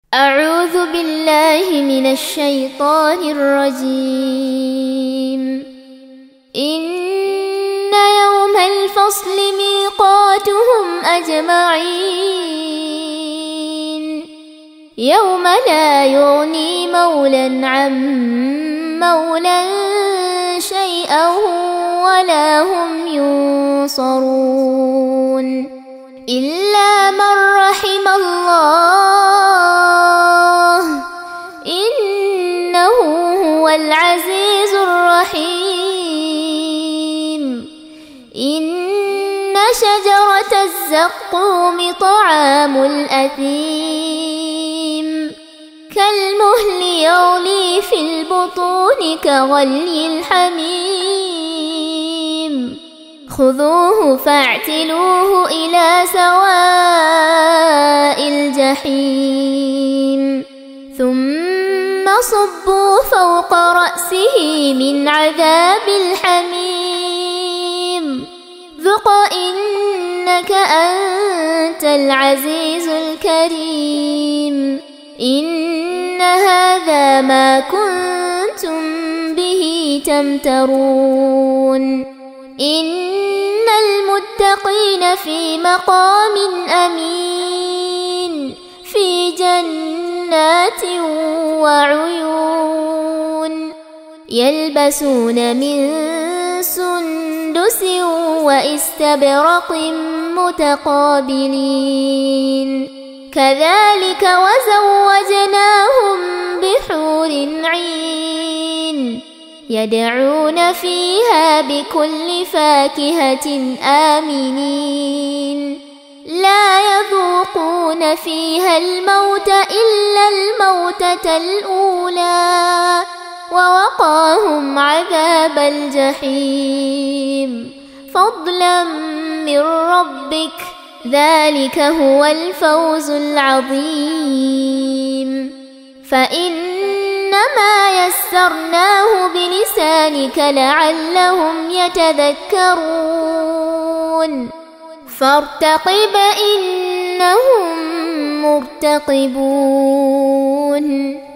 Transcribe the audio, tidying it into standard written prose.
أعوذ بالله من الشيطان الرجيم. إن يوم الفصل ميقاتهم أجمعين، يوم لا يغني مولا عن مولا شيئا ولا هم ينصرون إلا من رحم الله، إنه هو العزيز الرحيم. إن شجرة الزقوم طعام الأثيم، كالمهل يغلي في البطون كغلي الحميم. خذوه فاعتلوه إلى سواء الجحيم، ثم صبوا فوق رأسه من عذاب الحميم. ذق إنك أنت العزيز الكريم. إن هذا ما كنتم به تمترون. إن المتقين في مقام أمين، في جنات وعيون، يلبسون من سندس وإستبرق متقابلين. كذلك وزوجناهم بحور عين، يدعون فيها بكل فاكهة آمنين. لا يذوقون فيها الموت إلا الموتة الأولى، ووقاهم عذاب الجحيم، فضلا من ربك، ذلك هو الفوز العظيم. فإنما يسرناه بلسانك لعلهم يتذكرون. فارتقب إنهم مرتقبون.